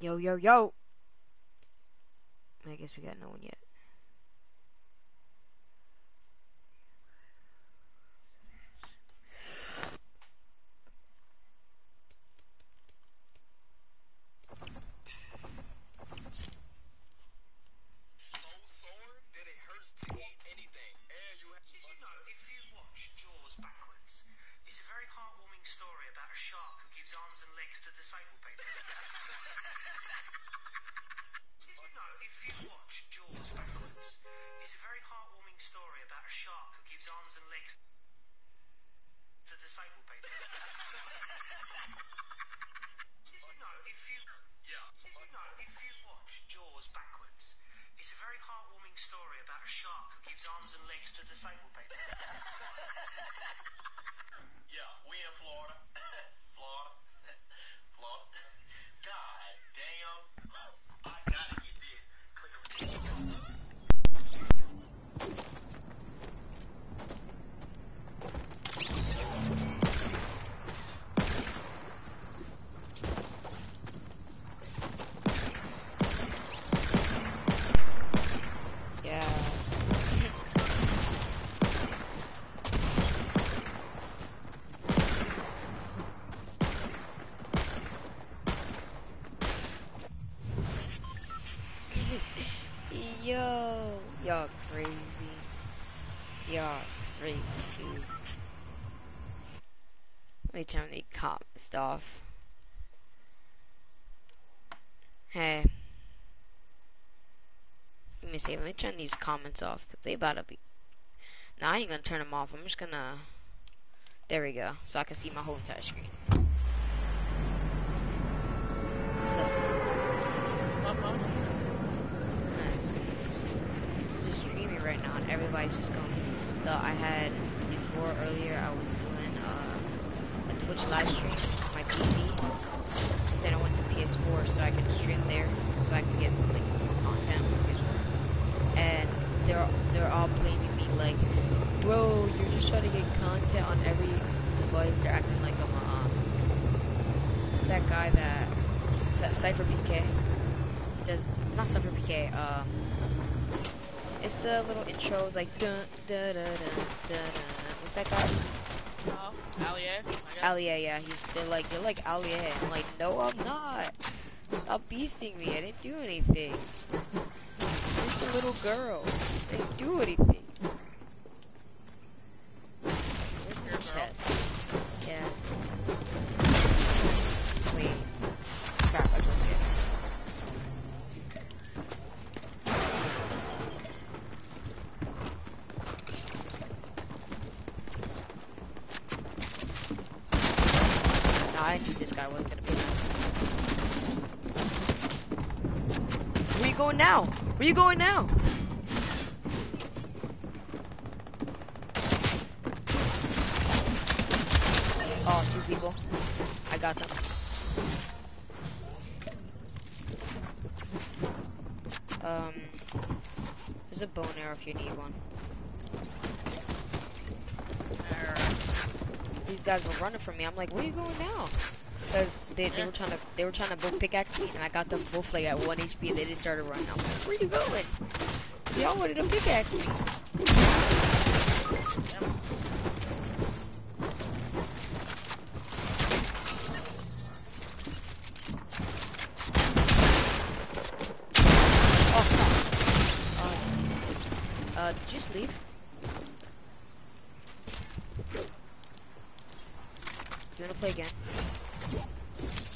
Yo, yo, yo. I guess we got no one yet. Yo, y'all crazy. Y'all crazy, dude. Let me turn the comments off. Hey. Let me see, let me turn these comments off, because they about to be... Nah, I ain't gonna turn them off, I'm just gonna... There we go, so I can see my whole entire screen. So... Nice. Just streaming right now, and everybody's just going... So I had... Before, earlier, I was doing, a Twitch live stream on my PC. Then I went to PS4 so I could stream there, so I could get, like, more content on PS4. And they're all blaming me like, bro, you're just trying to get content on every device. They're acting like I'm what's that guy that Cypher PK? He does not Cypher PK. It's the little intros like dun dun dun dun dun. What's that guy? Oh, Allier. Allier, yeah. They're like Allier. I'm like, no, I'm not. Stop beasting me. I didn't do anything. Just a little girl. I didn't do anything. Where's his chest? Yeah. Wait. Crap, I broke it. Nah, I knew this guy wasn't gonna be nice. Where you going now? Where you going now? Oh, two people. I got them. There's a bow and arrow if you need one. These guys were running from me. I'm like, where are you going now? Because they were trying to both pickaxe me, and I got them both like at 1 HP, and they just started running. I'm like, where you going? They all wanted to pickaxe me. Did you just leave? Do you wanna play again?